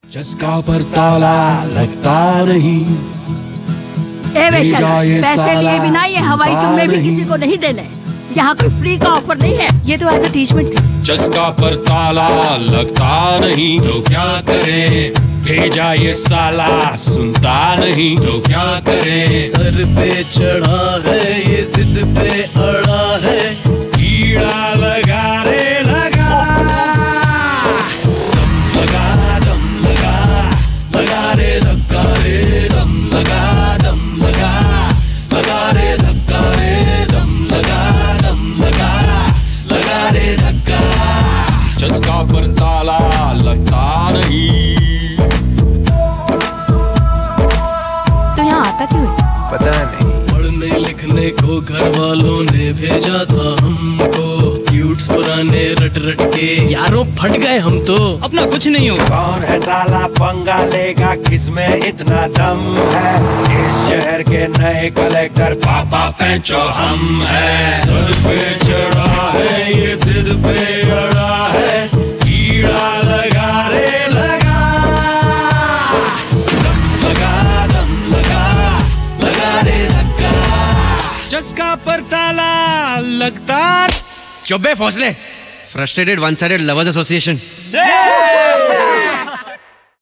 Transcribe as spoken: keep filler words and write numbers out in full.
चस्का पर ताला लगता नहीं। ए बेशक, पैसे लिए बिना ये हवाई चुम्मे भी किसी को नहीं देने। यहाँ कोई फ्री का ऑफर नहीं है। ये तो एडवर्टीजमेंट थी। चस्का पर ताला लगता नहीं तो क्या करे, भेजा ये साला सुनता नहीं तो क्या करे। सर पे चढ़ा है ये जिद पे अड़ा है, कीड़ा लगा रे लगा, दम लगा दम लगा, लगा रे धक्का रे दम लगा, दम लगा, लगा रे धक्का रे दम लगा, दम लगा, लगा रे धक्का। चस्का पर ताला लगता नहीं। तो यहाँ आता क्यों है? पता नहीं। पढ़ने लिखने को घर वालों ने भेजा था हमको, क्यूट्स पुराने रट रट के यारों फट गए हम तो, अपना कुछ नहीं हो। कौन है साला पंगा लेगा, किसमें इतना दम है, इस शहर के नए कलेक्टर पापा पैंचो हम है। सर पे चढ़ा है ये जिद पे अड़ा है, कीड़ा लगा रे लगा, दम लगा दम लगा, लगा रे धक्का। चस्का पर ताला लगता। चुप बे फौसले, frustrated one sided lovers association.